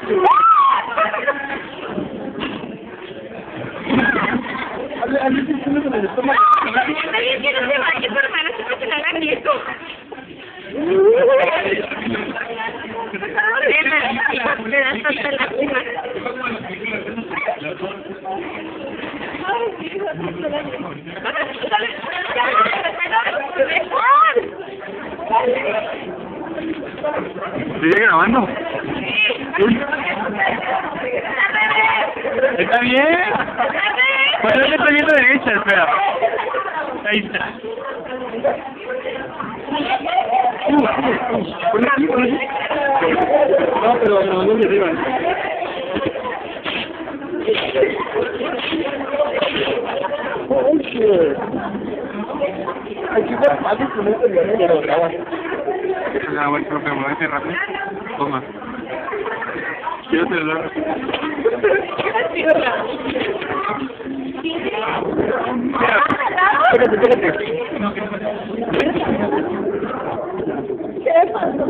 ¿Sigue grabando? ¿Está bien? Pues no le estoy viendo derecha, espera. Ahí está. Por aquí. No, pero no de arriba. Aquí está fácil con esto y lo grabas. Ah, bueno, profe, me voy a hacer rápido. Toma. Quiero celular. Espérate. ¿Qué pasó?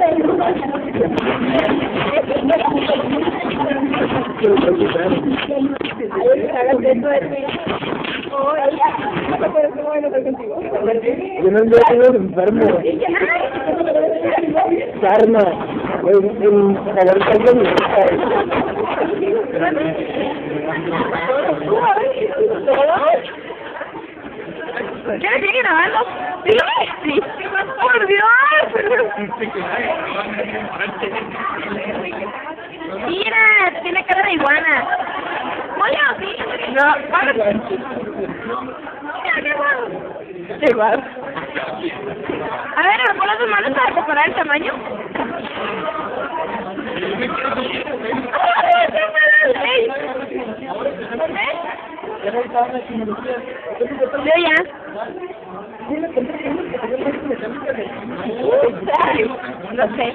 Yo no estoy enfermo. Karma. ¿Ya le sigue grabando? Sí. ¡Por Dios! Mira, tiene cara de iguana. Oye, sí. No, para. Igual. A ver, ¿me pones tus manos para comparar el tamaño? Yo ya. No sé.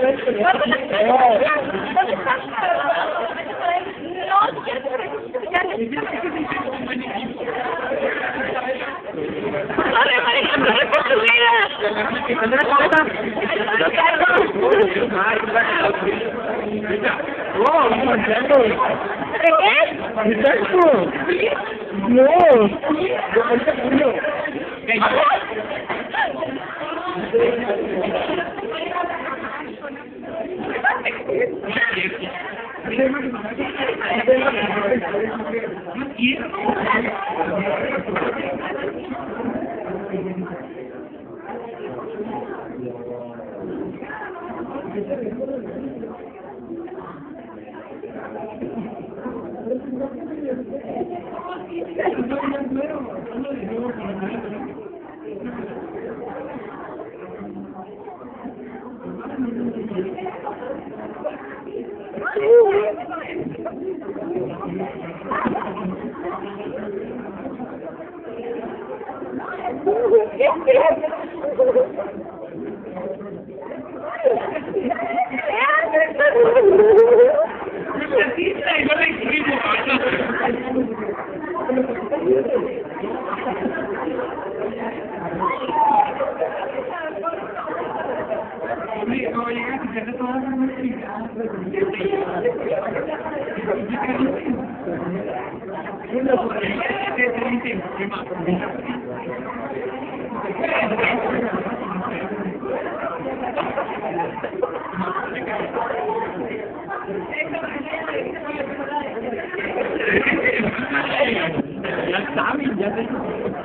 Ya saben, ya sé.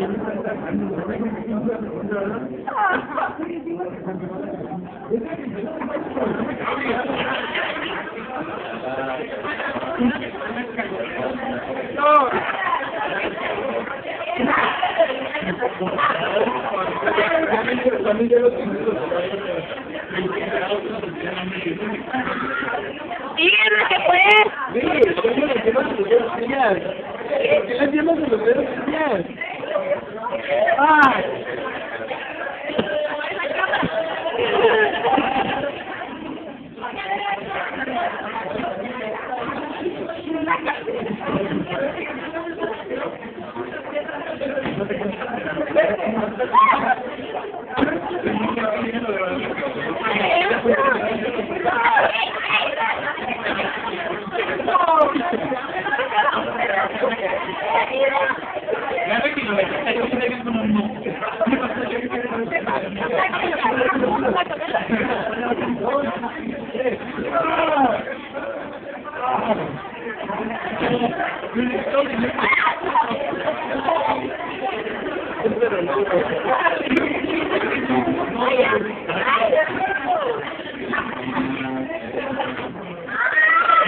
Díganme que fue.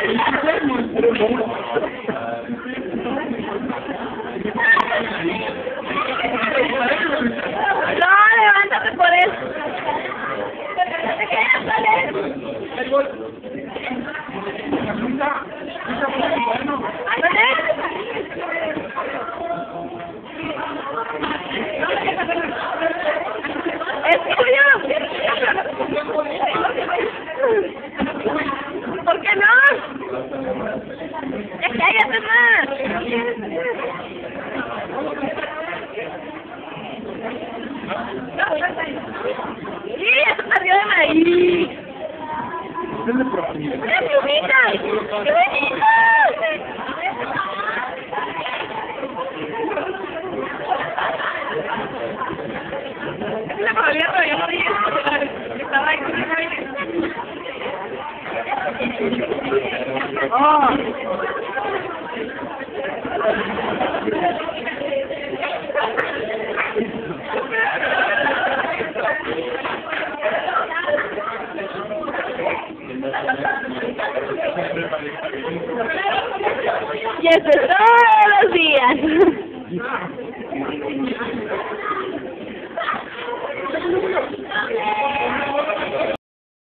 No, levántate por eso. Es tuyo. ¿Por qué no? Ya cállate más. Sí, eso perdió de maíz. Denle profundidad. ¡Una plumita! ¡Qué bonito! Es una probabilidad, pero yo no dije que estaba ahí con una cabina. ¡Ah! Y eso es todos los días.